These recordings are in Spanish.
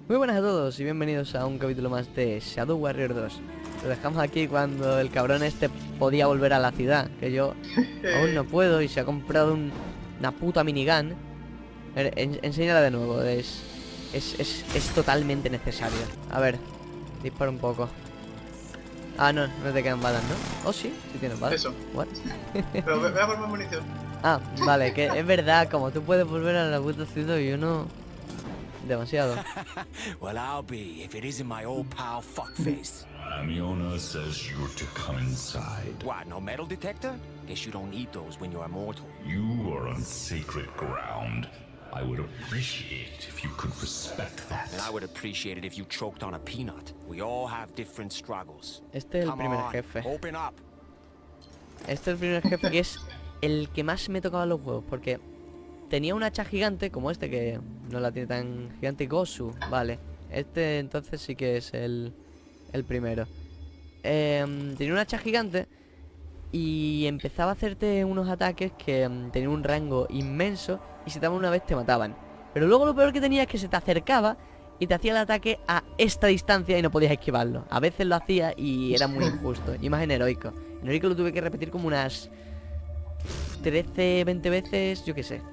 Muy buenas a todos y bienvenidos a un capítulo más de Shadow Warrior 2. Lo dejamos aquí cuando el cabrón este podía volver a la ciudad, que yo aún no puedo, y se ha comprado una puta minigun. Enséñala de nuevo, es totalmente necesario. A ver, dispara un poco. Ah, no te quedan balas, ¿no? Oh, sí tienes balas. Eso. What? Pero voy a por más munición. Ah, vale, que es verdad, como tú puedes volver a la puta ciudad y yo no... Demasiado. Well, I'll be if it isn't my old pal Fuckface. Amiona says you're to come inside. What, no metal detector? Guess you don't need those when you're immortal. You are on sacred ground. I would appreciate if you could respect that. And I would appreciate it if you choked on a peanut. We all have different struggles. Este es el Come primer on, jefe. open up. Este es el primer jefe que es el que más me tocaba los huevos, porque tenía un hacha gigante, como este, que no la tiene tan gigante. Gozu, vale. Este entonces sí que es el primero. Tenía un hacha gigante y empezaba a hacerte unos ataques que tenían un rango inmenso, y si te daban una vez te mataban. Pero luego lo peor que tenía es que se te acercaba y te hacía el ataque a esta distancia y no podías esquivarlo. A veces lo hacía y era muy injusto. Y más en heroico. En heroico lo tuve que repetir como unas 13, 20 veces, yo qué sé.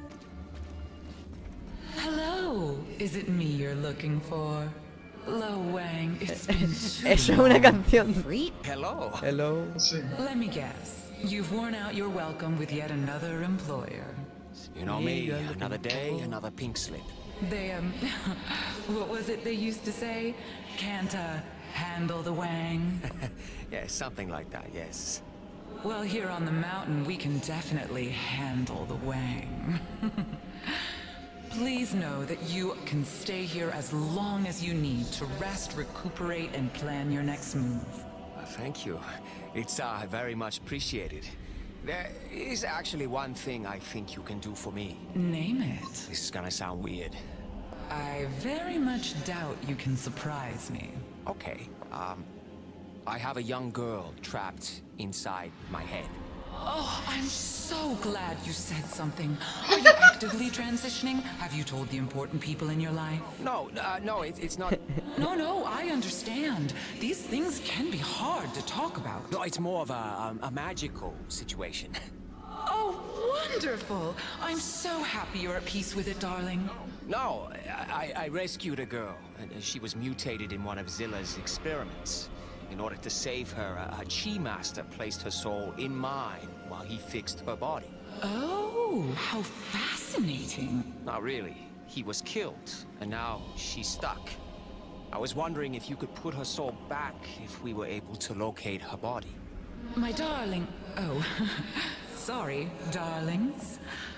Hello, is it me you're looking for? Lo Wang, it's been too Eso es una canción. Hello. Hello. Sí. Let me guess. You've worn out your welcome with yet another employer. You know me, another day, another pink slip. They, what was it they used to say? Can't, handle the Wang? Yeah, something like that, yes. Well, here on the mountain, we can definitely handle the Wang. Please know that you can stay here as long as you need to rest, recuperate, and plan your next move. Thank you. It's very much appreciated. There is actually one thing I think you can do for me. Name it. This is gonna sound weird. I very much doubt you can surprise me. Okay, I have a young girl trapped inside my head. Oh, I'm so glad you said something. Are you actively transitioning? Have you told the important people in your life? No, it's not. No, I understand. These things can be hard to talk about. No, it's more of a magical situation. Oh, wonderful. I'm so happy you're at peace with it, darling. No, I rescued a girl, and she was mutated in one of Zilla's experiments. In order to save her, a Chi Master placed her soul in mine while he fixed her body. Oh, how fascinating. Not really. He was killed, and now she's stuck. I was wondering if you could put her soul back if we were able to locate her body. My darling. Oh, sorry, darlings.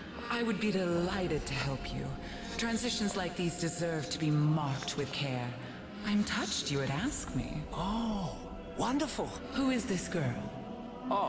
I would be delighted to help you. Transitions like these deserve to be marked with care. I'm touched you would ask me. Oh, wonderful. Who is this girl? Oh,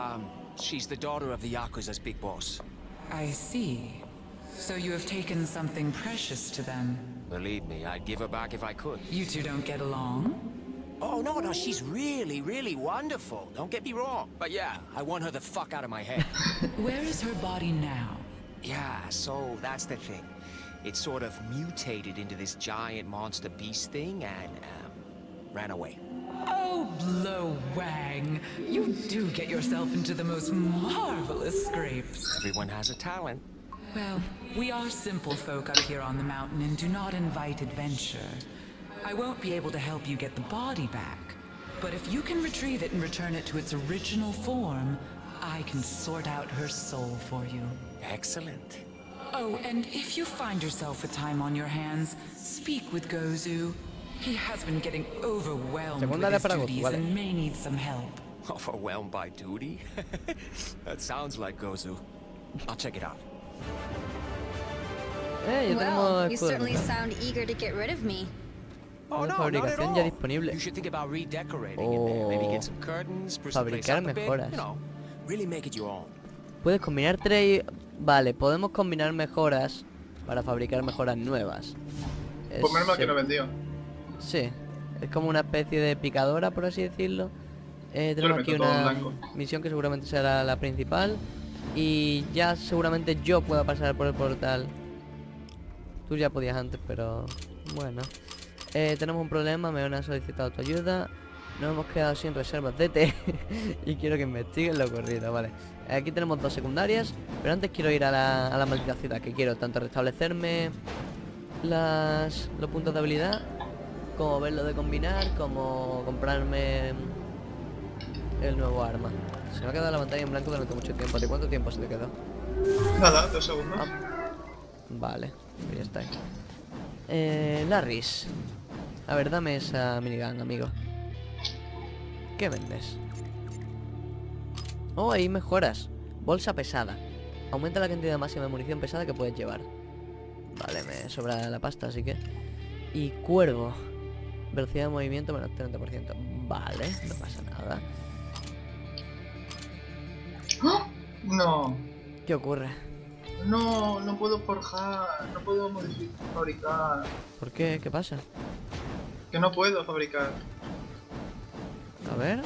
she's the daughter of the Yakuza's big boss. I see. So you have taken something precious to them. Believe me, I'd give her back if I could. You two don't get along? Oh, no, she's really, really wonderful. Don't get me wrong. But yeah, I want her the fuck out of my head. Where is her body now? Yeah, so that's the thing. It sort of mutated into this giant monster beast thing and, ran away. Oh, Lo Wang. You do get yourself into the most marvelous scrapes. Everyone has a talent. Well, we are simple folk up here on the mountain and do not invite adventure. I won't be able to help you get the body back. But if you can retrieve it and return it to its original form, I can sort out her soul for you. Excellent. Oh, and if you find yourself with time on your hands, speak with Gozu. He has been getting overwhelmed with his duties and may need some help. Overwhelmed by duty? That sounds like Gozu. I'll check it out. Ya Well, tenemos you certainly sound eager to get rid of me. Oh, Una no, not at fabricación ya all. disponible. You should think about redecorating in there. Maybe get some curtains, spruce the place Fabricar up a bit. mejoras. You know, really make it your own. Puedes combinar tres... Vale, podemos combinar mejoras para fabricar mejoras nuevas. Pues menos mal que no vendió. Sí, es como una especie de picadora, por así decirlo. Tenemos aquí una misión que seguramente será la principal. Y ya seguramente yo pueda pasar por el portal. Tú ya podías antes, pero bueno. Tenemos un problema, me han solicitado tu ayuda. Nos hemos quedado sin reservas de té y quiero que investiguen lo ocurrido, vale. Aquí tenemos 2 secundarias, pero antes quiero ir a la maldita ciudad, que quiero tanto restablecerme los puntos de habilidad, como ver lo de combinar, como comprarme el nuevo arma. Se me ha quedado la pantalla en blanco durante mucho tiempo. ¿De cuánto tiempo se te quedó? Nada, 2 segundos. Vale, pues ya está. Larrys. A ver, dame esa minigun, amigo. ¿Qué vendes? Oh, ahí mejoras. Bolsa pesada. Aumenta la cantidad máxima de munición pesada que puedes llevar. Vale, me sobra la pasta, así que... Y cuervo. Velocidad de movimiento menos 30%. Vale, no pasa nada. ¡Ah! No. ¿Qué ocurre? No, no puedo forjar, no puedo fabricar. ¿Por qué? ¿Qué pasa? Que no puedo fabricar. A ver.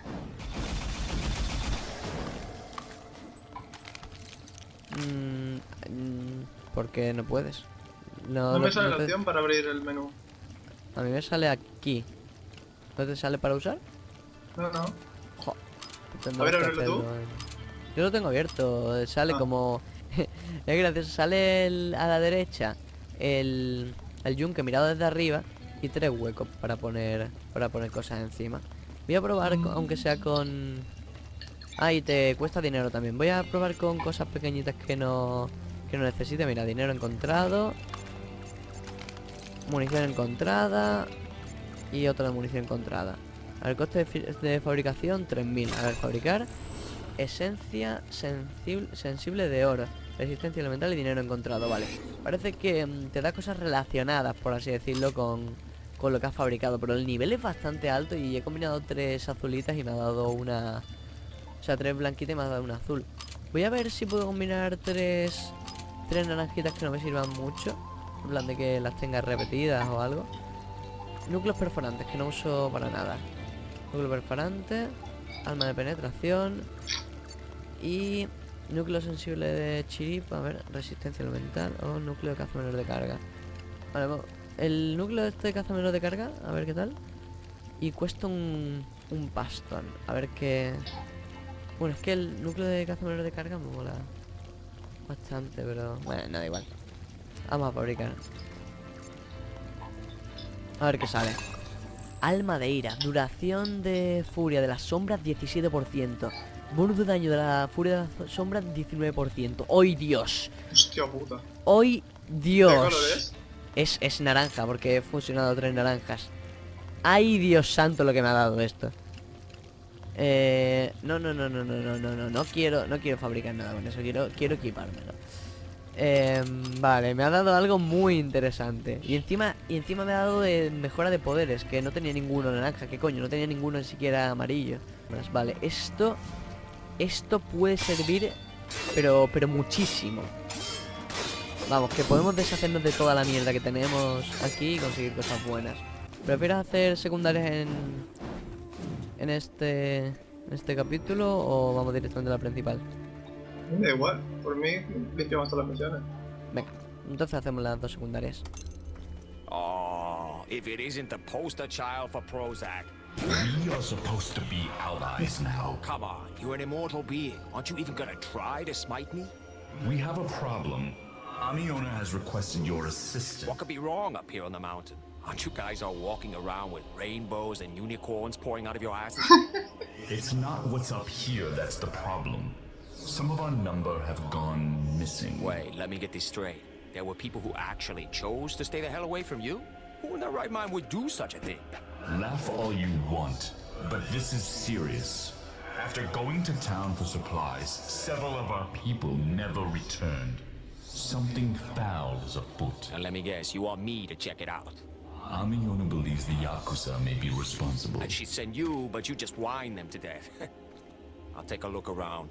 ¿Por qué no puedes? No me sale la te- opción para abrir el menú. A mí me sale aquí. ¿No te sale para usar? No, no. Jo, A ver, ábrelo tú. Yo lo tengo abierto. Sale Ah. como... Es gracioso. Sale a la derecha el yunque mirado desde arriba y 3 huecos para poner cosas encima. Voy a probar, aunque sea con... Ah, y te cuesta dinero también. Voy a probar con cosas pequeñitas que no necesite. Mira, dinero encontrado, munición encontrada y otra munición encontrada. A ver, coste de fabricación 3000. A ver, fabricar. Esencia sensible de oro, resistencia elemental y dinero encontrado. Vale, parece que te da cosas relacionadas, por así decirlo, con lo que has fabricado. Pero el nivel es bastante alto y he combinado 3 azulitas y me ha dado una... O sea, 3 blanquitas y me ha dado una azul. Voy a ver si puedo combinar 3 naranjitas que no me sirvan mucho, en plan de que las tenga repetidas o algo. Núcleos perforantes que no uso para nada. Núcleo perforante, alma de penetración y núcleo sensible de chiripa. A ver, resistencia elemental o núcleo de caza menor de carga. Vale, bueno, el núcleo este de caza menor de carga, a ver qué tal. Y cuesta un pastón. A ver qué... Bueno, es que el núcleo de caza menor de carga me mola bastante, pero... Bueno, no da igual. Vamos a fabricar. A ver qué sale. Alma de ira. Duración de furia de las sombras 17%. Bonus de daño de la furia de las sombras 19%. ¡Ay, Dios! Hostia puta. ¡Ay, Dios! ¿Qué color es? Es naranja, porque he fusionado 3 naranjas. ¡Ay, Dios santo, lo que me ha dado esto! No quiero fabricar nada con eso. Quiero equipármelo. Vale, me ha dado algo muy interesante. Y encima me ha dado de mejora de poderes, que no tenía ninguno naranja. ¿Qué coño? No tenía ninguno ni siquiera amarillo. Vale, esto puede servir, pero muchísimo. Vamos, que podemos deshacernos de toda la mierda que tenemos aquí y conseguir cosas buenas. ¿Prefieres hacer secundarias en este capítulo o vamos directamente a la principal? Da igual, por mí limpiamos todas las misiones. Venga, entonces hacemos las 2 secundarias. Oh, if it isn't the poster child for Prozac. We are supposed to be allies now. Come on, you're an immortal being. Aren't you even gonna try to smite me? We have a problem. Amiona has requested your assistance. What could be wrong up here on the mountain? Aren't you guys all walking around with rainbows and unicorns pouring out of your asses? It's not what's up here that's the problem. Some of our number have gone missing. Wait, let me get this straight. There were people who actually chose to stay the hell away from you? Who in their right mind would do such a thing? Laugh all you want, but this is serious. After going to town for supplies, several of our people never returned. Something foul is afoot. And let me guess, you want me to check it out. Amiona believes the Yakuza may be responsible. And she'd send you, but you just whine them to death. I'll take a look around.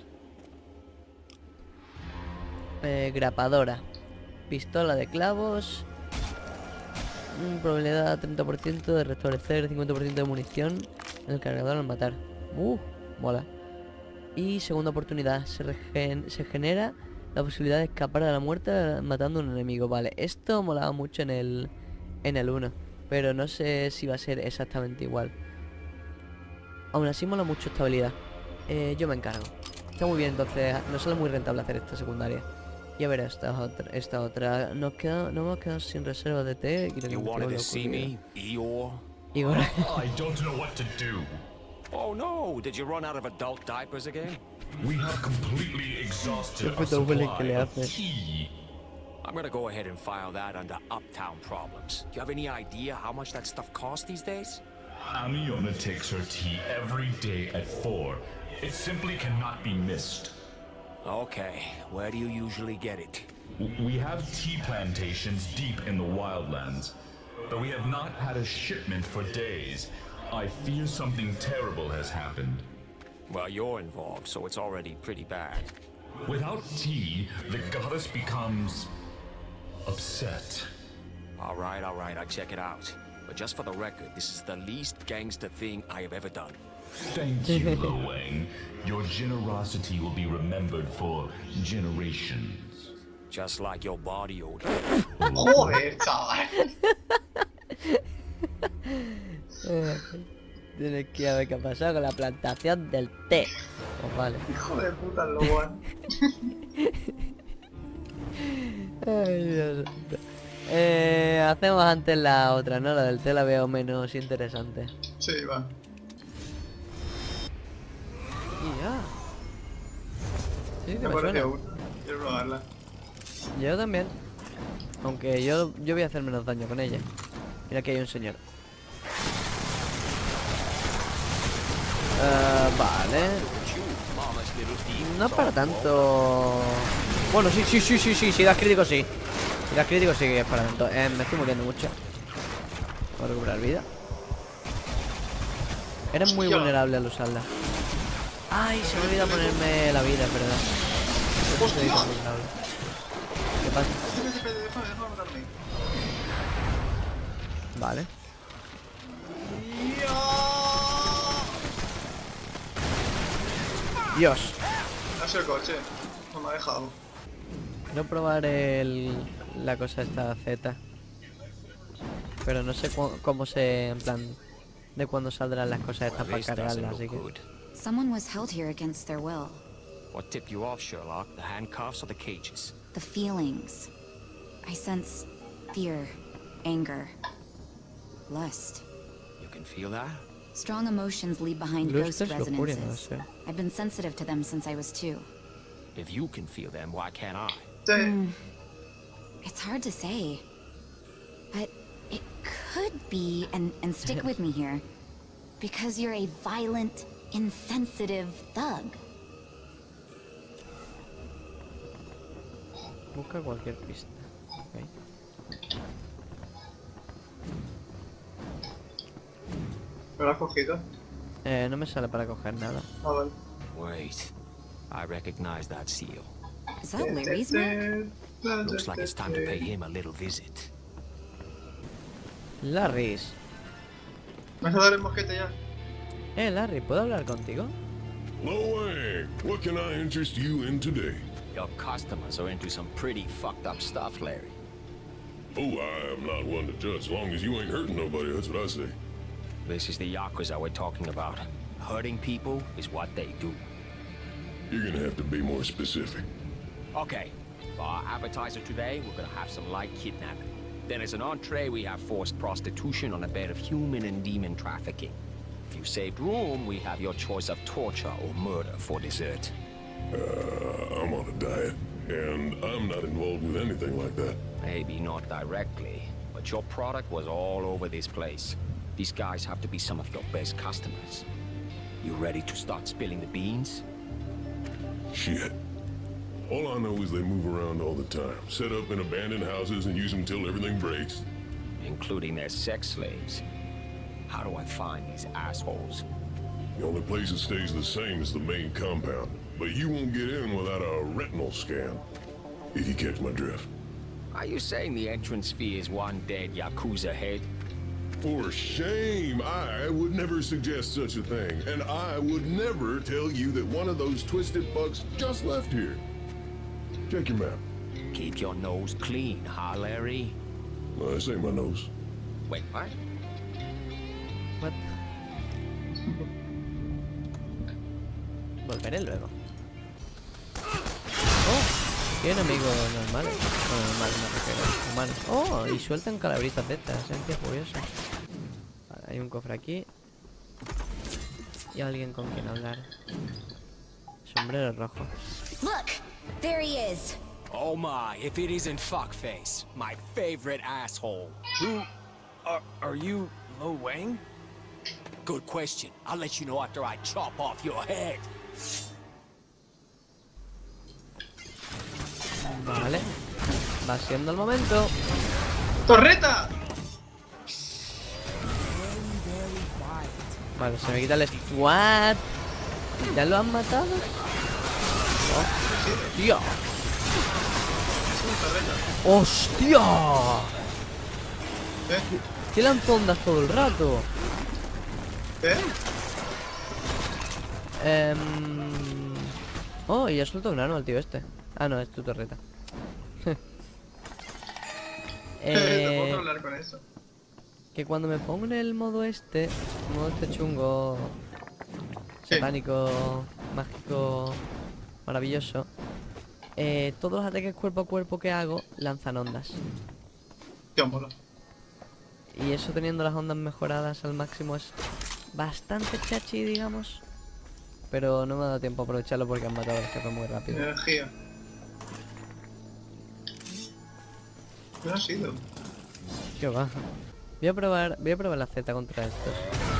Grapadora. Pistola de clavos. Probabilidad 30% de restablecer 50% de munición en el cargador al matar. Mola. Y segunda oportunidad. Se genera la posibilidad de escapar de la muerte matando a un enemigo. Vale, esto molaba mucho en el 1. pero no sé si va a ser exactamente igual. Aún así mola mucho esta habilidad. Yo me encargo. Está muy bien, entonces nos sale muy rentable hacer esta secundaria. Y a ver esta otra. Nos hemos quedado sin reservas de té. Y You wanted to see me, Eeyore? Igor. I don't know what to do. Oh no, did you run out of adult diapers again? We have completely exhausted our Puto bullying que supply le of hace. tea. I'm gonna go ahead and file that under Uptown Problems. Do you have any idea how much that stuff costs these days? Amiona takes her tea every day at 4. It simply cannot be missed. Okay, where do you usually get it? We have tea plantations deep in the wildlands, but we have not had a shipment for days. I fear something terrible has happened. Well, you're involved, so it's already pretty bad. Without tea, the goddess becomes upset. All right, I'll check it out. But just for the record, this is the least gangster thing I have ever done. Thank you, Lo Wang. Your generosity will be remembered for generations. Just like your body odor. Joder, chaval. Tienes que ver qué ha pasado con la plantación del té. Pues vale. Hijo de puta, el Logan. Ay, Dios. Hacemos antes la otra, ¿no? La del té la veo menos interesante. Sí, va. Y ya. Sí, que Me me parece suena. una. Quiero probarla. Yo también. Aunque yo voy a hacer menos daño con ella. Mira que hay un señor. Vale. No para tanto. Bueno, si das crítico sí. Si das crítico sí que es para tanto. Me estoy muriendo mucho. Voy a recuperar vida. Eres muy Hostia. vulnerable al usarla. Ay, se me olvidó ponerme la vida, es verdad. Yo soy tan vulnerable. ¿Qué pasa? Déjame matarme. Vale. Dios. Ha sido el coche. No me ha dejado. Quiero probar la cosa esta Z. Pero no sé cómo se... En plan... De cuándo saldrán las cosas estas para This doesn't cargarlas, look así que... good. Someone was held here against their will. What tipped you off, Sherlock? The handcuffs or the cages? The feelings. I sense fear, anger, lust. You can feel that? Strong emotions leave behind Lust ghost es lujuria, no resonances. sé. I've been sensitive to them since I was 2. If you can feel them, why can't I? Sí. It's hard to say. But it could be, and stick with me here, because you're a violent, insensitive thug. Busca cualquier pista. Ok. ¿Me lo has cogido? No me sale para coger nada. Ah, vale. Wait. I recognize that seal. Is that Larry's mark? Looks like it's time to pay him a little visit. Larrys. ¿Me vas a dar el mosquete ya? Larry, ¿puedo hablar contigo? Lo Wang, what can I interest you in today? Your customers are into some pretty fucked up stuff, Larry. Oh, I am not one to judge. As long as you ain't hurting nobody, that's what I say. This is the Yakuza we're talking about. Hurting people is what they do. You're gonna have to be more specific. Okay, for our appetizer today, we're gonna have some light kidnapping. Then as an entree, we have forced prostitution on a bed of human and demon trafficking. If you saved room, we have your choice of torture or murder for dessert. I'm on a diet, and I'm not involved with anything like that. Maybe not directly, but your product was all over this place. These guys have to be some of your best customers. You ready to start spilling the beans? Shit. All I know is they move around all the time, set up in abandoned houses and use them till everything breaks. Including their sex slaves. How do I find these assholes? The only place that stays the same is the main compound, but you won't get in without a retinal scan, if you catch my drift. Are you saying the entrance fee is one dead Yakuza head? For shame! I would never suggest such a thing, and I would never tell you that one of those twisted bucks just left here. Check your map. Keep your nose clean, huh, Larry? This ain't my nose. Wait, what? What? Volveré luego. Oh, qué enemigo normal. Bueno, normal, me refiero. Humano. Oh, y sueltan calabritas de estas. Gente curiosa. Vale, hay un cofre aquí. Y alguien con quien hablar. Sombrero rojo. Look, there he is. Oh my, if it isn't Fuckface, my favorite asshole. Who are you, Lo Wang? Good question. I'll let you know after I chop off your head. Vale. Va siendo el momento. ¡Torreta! Vale, se me quita el squad. ¿Ya lo han matado? ¡Hostia! ¡Hostia! ¿Qué lanzondas todo el rato? Oh, y ya suelto un arma al tío este. Ah, no, es tu torreta. Te puedo hablar con eso. Que cuando me pongo en el modo este chungo, Sí. satánico, mágico, maravilloso, todos los ataques cuerpo a cuerpo que hago lanzan ondas. Qué mola. Y eso teniendo las ondas mejoradas al máximo es bastante chachi, digamos. Pero no me ha dado tiempo a aprovecharlo porque han matado al jefe muy rápido. Energía. ¿Qué ha sido? Qué baja. Voy a probar la Z contra estos.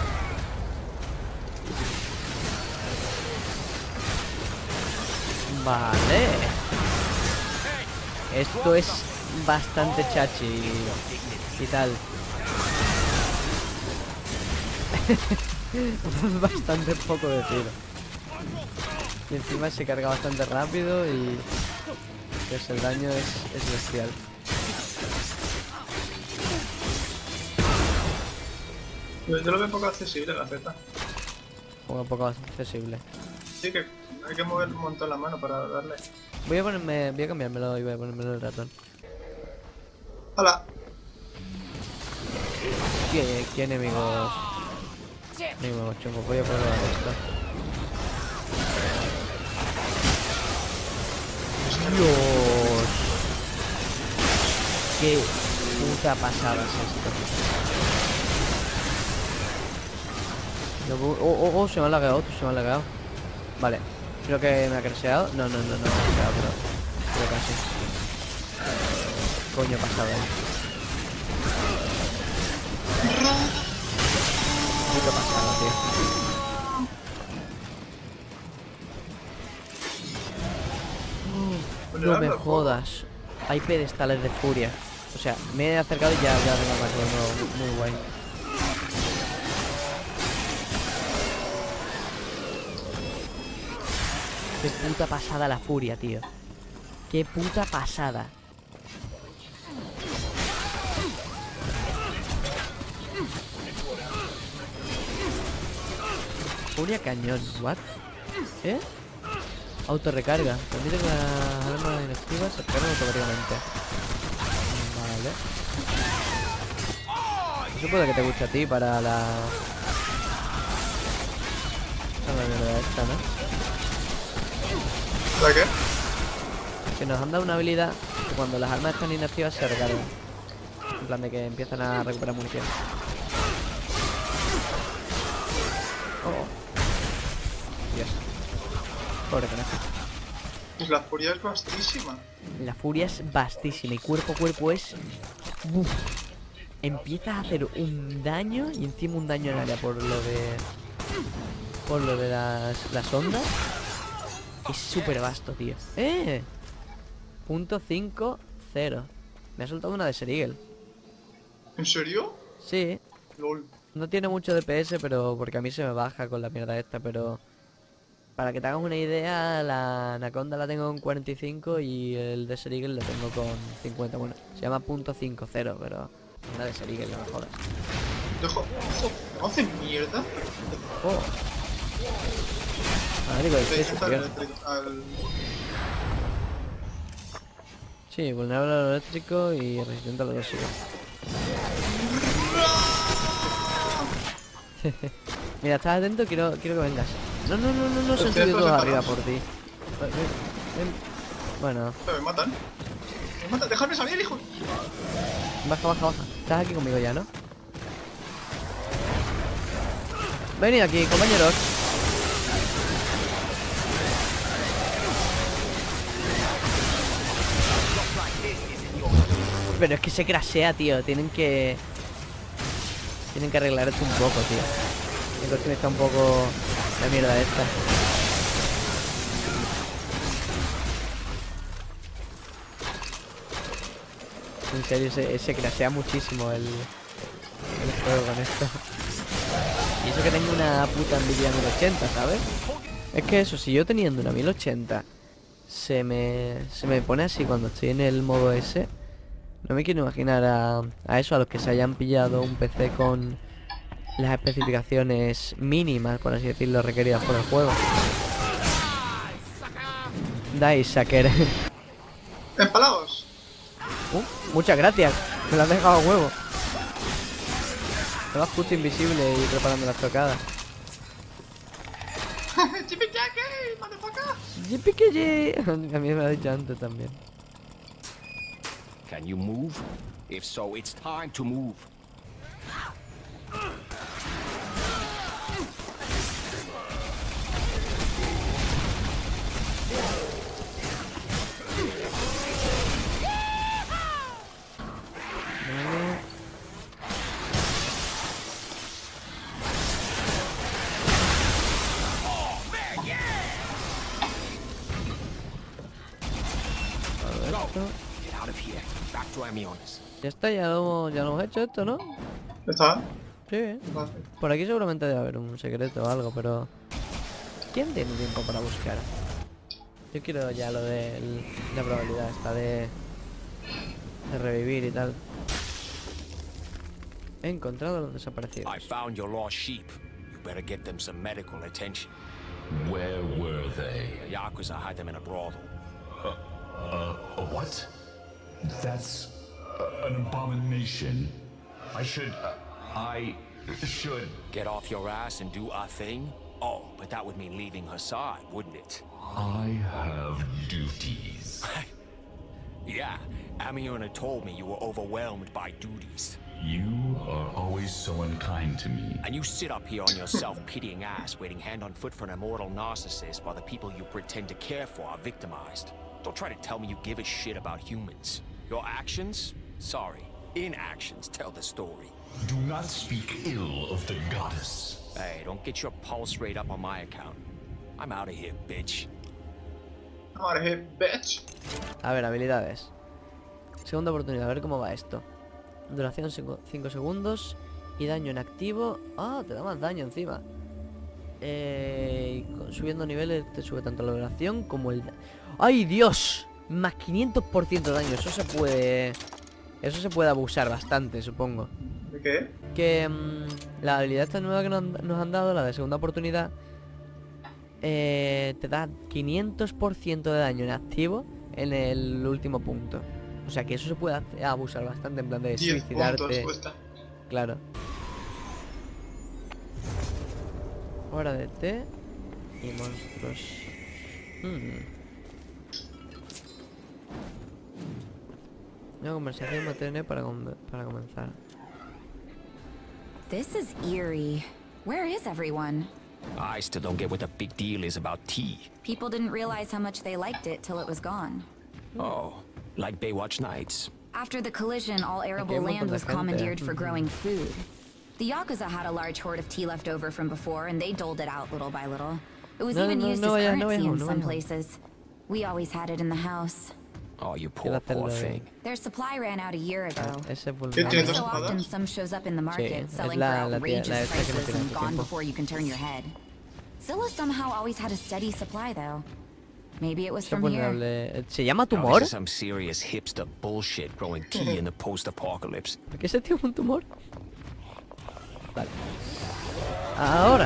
Vale. Esto es bastante chachi y tal. Bastante poco de tiro. Y encima se carga bastante rápido y pues el daño es bestial. Yo lo veo poco accesible la Z. Un poco más accesible. Sí que hay que mover un montón la mano para darle. Voy a cambiármelo y voy a ponérmelo el ratón. ¡Hala! ¿Qué enemigos? Enemigos chungos, voy a probar esto. Dios. Qué puta pasada es esto. No, se me ha lagueado, se me ha lagueado. Vale, creo que me ha crasheado. No, me ha crasheado, pero casi. Coño, pasada ahí. Puta pasada, tío. No me jodas. Hay pedestales de furia. O sea, me he acercado y ya me ha matado muy guay. Qué puta pasada la furia, tío. Qué puta pasada. Furia cañón, what? ¿Eh? Autorrecarga. Permite que las armas inactivas se carguen automáticamente. Vale. Eso puede que te guste a ti para la... la mierda esta, ¿no? ¿La qué? Que nos han dado una habilidad que cuando las armas están inactivas se recargan. En plan de que empiezan a recuperar munición. Oh. Dios. Pobre conejo. Pues la furia es vastísima. La furia es vastísima y cuerpo a cuerpo es... Uf. Empiezas a hacer un daño y encima un daño en área por lo de las ondas. Es súper vasto, tío. Punto 5, 0. Me ha soltado una de Serigel. ¿En serio? Sí. LOL. No tiene mucho DPS, pero porque a mí se me baja con la mierda esta, pero... Para que te hagas una idea, la Anaconda la tengo con 45 y el de Serigel lo tengo con 50. Bueno, se llama punto 5, 0, pero... Una de Serigel, no me jodas. Dejo... ¿No hace mierda? Oh. Digo, es superior. Sí, vulnerable a lo eléctrico y resistente a lo tóxico. Mira, estás atento, quiero que vengas. No, se han Estoy subido todos separados. arriba por ti. Ven. Bueno, Me matan. Me matan. Dejadme salir, hijo. baja. Estás aquí conmigo ya, ¿no? Venid aquí, compañeros. Pero es que se crashea, tío. Tienen que arreglar esto un poco, tío. El coche está un poco la mierda esta. En serio, se crashea muchísimo el juego con esto. Y eso que tengo una puta Nvidia 1080, ¿sabes? Es que eso, si yo teniendo una 1080 se me pone así cuando estoy en el modo S, no me quiero imaginar a eso, a los que se hayan pillado un PC con las especificaciones mínimas, por así decirlo, requeridas por el juego. Die, sucker. Empalados. Muchas gracias, me lo has dejado a huevo. Estaba justo invisible y preparando las tocadas. Chipichaque, motherfucker. Yipiquille. A mí me lo ha dicho antes también. Can you move? If so, it's time to move. Get out of here. Back to Amiones. Ya está, ya lo hemos hecho esto, ¿no? ¿Está? Sí. Vale. Por aquí seguramente debe haber un secreto o algo, pero... ¿quién tiene tiempo para buscar? Yo quiero ya lo de la probabilidad esta de revivir y tal. He encontrado a los desaparecidos. I found your lost sheep. You better get them some medical attention. Where were they? The Yakuza had them in a brothel. A what? That's an abomination. I should. Get off your ass and do a thing? Oh, but that would mean leaving her side, wouldn't it? I have duties. Yeah, Amiona told me you were overwhelmed by duties. You are always so unkind to me. And you sit up here on your self-pitying ass, waiting hand on foot for an immortal narcissist while the people you pretend to care for are victimized. Don't try to tell me you give a shit about humans. Your actions? Sorry, inactions tell the story. Do not speak ill of the goddess. Hey, don't get your pulse rate up on my account. I'm out of here, bitch. Out of here, bitch. A ver, habilidades. Segunda oportunidad, a ver cómo va esto. Duración 5 segundos. Y daño en activo. Ah, te da más daño encima. Subiendo niveles te sube tanto la duración como el... ¡Ay, Dios! Más 500% de daño. Eso se puede abusar bastante, supongo. ¿De qué? Que la habilidad esta nueva que nos han dado, la de segunda oportunidad, te da 500% de daño en activo en el último punto. O sea que eso se puede abusar bastante, en plan de 10 puntos suicidarte. cuesta. Claro. Hora de té y monstruos. Una conversación mantener para comenzar. This is eerie. Where is everyone? I still don't get what the big deal is about tea. People didn't realize how much they liked it till it was gone. Oh, like Baywatch Nights. After the collision, all arable un montón land de was gente. commandeered for growing food. The Yakuza had a large hoard of tea left over from before, and they doled it out little by little. It was even used as currency in some places. We always had it in the house. Oh, you Quiero poor hacerlo de- thing. Their supply ran out a year ago. Ese es ¿Qué tiene vulnerable. dos So often espadas? some shows up in the market, es selling la- for la tía- outrageous la esta que no prices tiene and mucho gone tiempo. before you can turn your head. Zilla somehow always had a steady supply, though. Maybe it was Ese es from here. vulnerable. ¿Se llama Now, tumor? this is some serious hipster bullshit growing tea in the post-apocalypse. ¿Por qué ese tío es un tumor? Vale. Ahora.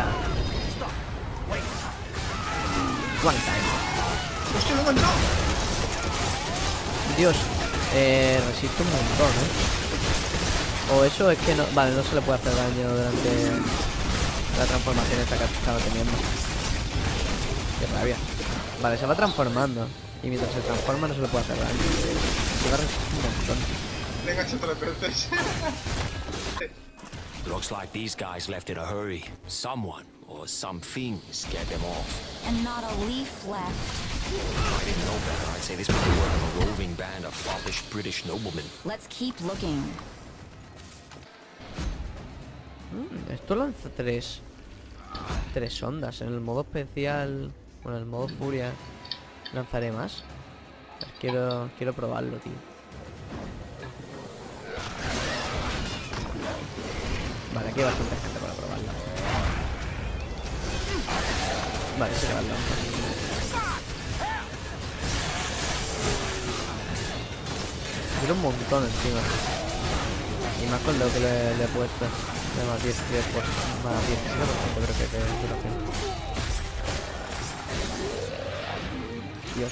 One time. ¡Hostia, lo he encontrado! Dios. Resiste un montón, O eso es que no... Vale, no se le puede hacer daño durante La transformación esta que estaba teniendo. Qué rabia. Vale, se va transformando. Y mientras se transforma no se le puede hacer daño. Se va a resistir un montón. Le engancho 3 veces. Looks like these guys left in a hurry. Someone or something scared them off. And not a leaf left. I didn't know better. I'd say this was the work of a roving band of foppish British noblemen. Let's keep looking. Esto lanza tres ondas. En el modo especial, bueno, en el modo furia lanzaré más. Quiero probarlo, tío. Vale, aquí hay bastante gente para probarlo. Vale, se queda el lanza. Tira un montón encima. Y más con lo que le he puesto. De más 10, 10 por más 17%, creo que es duración. Dios.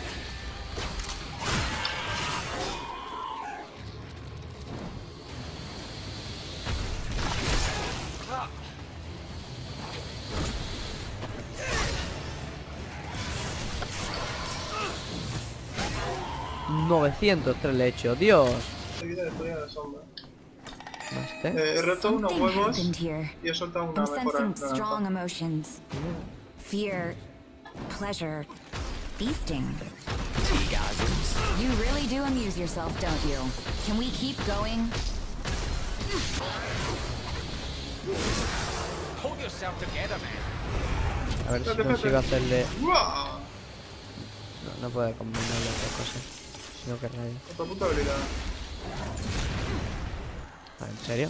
$903 le he hecho, Dios. Seguida después de la sombra. Este. He roto unos Something huevos happened here. y he soltado una I'm mejora. sensing strong emotions. Fear, pleasure, feasting. You really do amuse yourself, don't you? Can we keep going? Hold yourself together, man. A ver si consigo hacerle... ¡Uah! No puede combinar las dos cosas. Sino que radio. Otra puta habilidad. Ah, ¿en serio?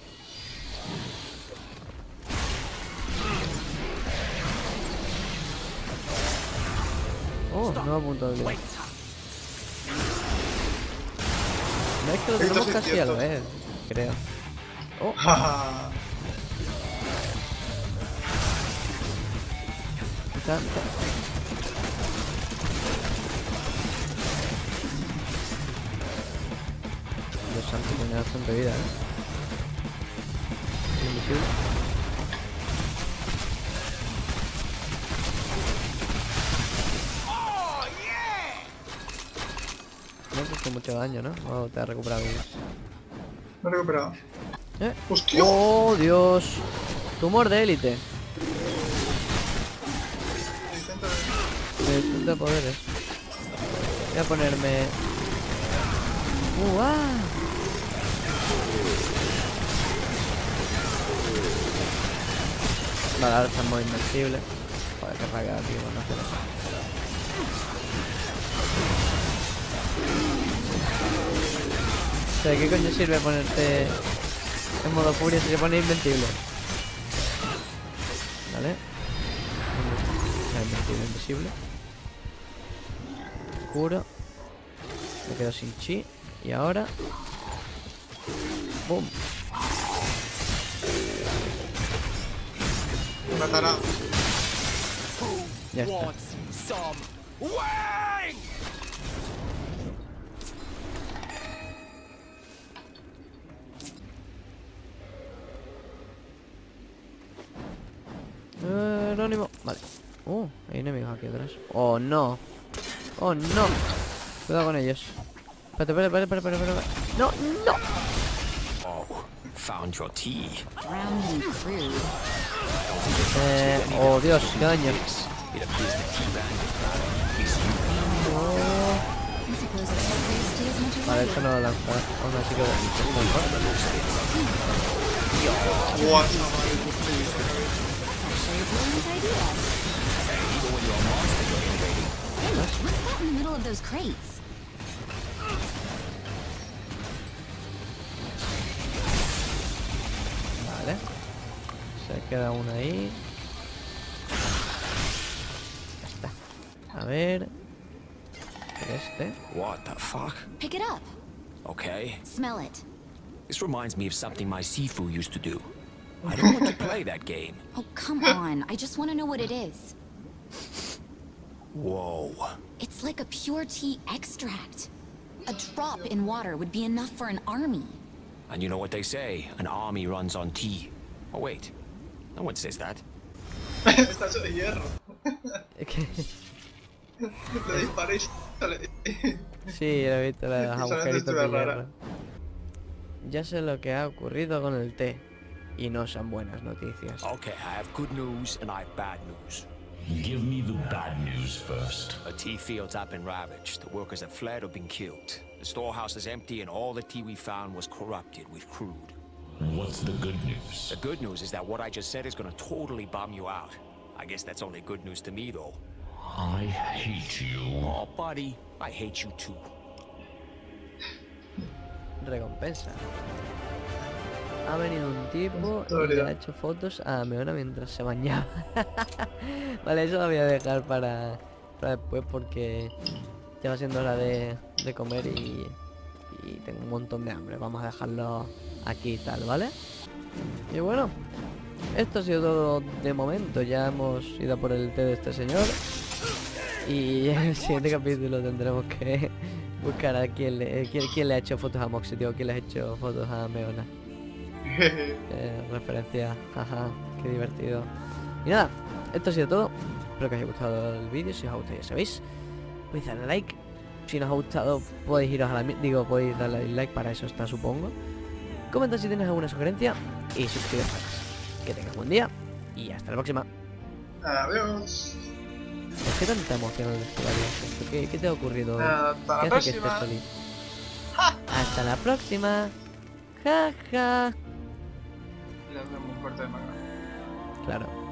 Oh, nuevo punto de habilidad. No es que lo tenemos casi a la vez, creo. Oh, Jaja. quizá... Dios santo, tiene bastante vida, Invisible. No he puesto mucho daño, ¿no? Oh, te ha recuperado vida. Me he recuperado. ¡Hostia! ¡Oh, Dios! Tumor de élite. Intento De poderes. Voy a ponerme... ¡ah! Vale, ahora estamos invencibles. Joder, qué rabia, tío, no hacer eso. O sea, ¿qué coño sirve ponerte en modo furia si se pone invencible? Vale. Invencible, invisible. Curo. Me quedo sin chi. Y ahora... ¡Bum! Me matará. Ya está. Anónimo. Vale. Hay enemigos aquí atrás. Oh, no. Oh, no. Cuidado con ellos. Espérate. No, no. Oh, found your tea. Drowned and crude. Oh, Dios, qué daño. It appears the tea band is I suppose it's not tasty as much as Vale, I esto do. no lo lanza. Aún así que ¡Buah, chaval! Actually, a brilliant idea. Hey, what's that in the middle of those crates? Vale. Se queda una ahí. Ya está. A ver. Este. What the fuck? Pick it up. Okay. Smell it. This reminds me of something my Sifu used to do. I don't want to play that game. Oh, come on. I just want to know what it is. Whoa. It's like a pure tea extract. A drop in water would be enough for an army. And you know what they say, an army runs on tea. Oh wait, No one says that. Está hecho de hierro. Es que... Le disparé y sale. Sí, lo he visto, los Y salen agujeritos de texturas raras. hierro. Ya sé lo que ha ocurrido con el té. Y no son buenas noticias. Okay, I have good news and I have bad news. Give me the bad news first. The tea fields have been ravaged. The workers have fled or been killed. The storehouse is empty and all the tea we found was corrupted with crude. What's the good news? The good news is that what I just said is gonna totally bum you out. I guess that's only good news to me, though. I hate you. Oh, buddy, I hate you too. Recompensa. Ha venido un tipo y Historia. le ha hecho fotos a Meona mientras se bañaba. Vale, eso lo voy a dejar para después porque ya va siendo hora de comer y tengo un montón de hambre. Vamos a dejarlo aquí y tal, ¿vale? Y bueno, esto ha sido todo de momento. Ya hemos ido a por el té de este señor. Y en el siguiente capítulo tendremos que buscar a quién le ha hecho fotos a Moxie, tío. Quién le ha hecho fotos a Meona. Referencia, jaja, qué divertido. Y nada, esto ha sido todo. Espero que os haya gustado el vídeo. Si os ha gustado, ya sabéis, podéis darle like. Si no os ha gustado, podéis iros a la podéis darle al like, para eso está, supongo. Comenta si tienes alguna sugerencia y suscribiros para más. Que tengas buen día y hasta la próxima. Adiós. ¿Por qué tanta emoción al vestuario? ¿Qué te ha ocurrido hoy? Hasta ¿Qué la hace que estés próxima. feliz? Hasta la próxima. Ja, ja. Le hacemos un corte de manga. Claro.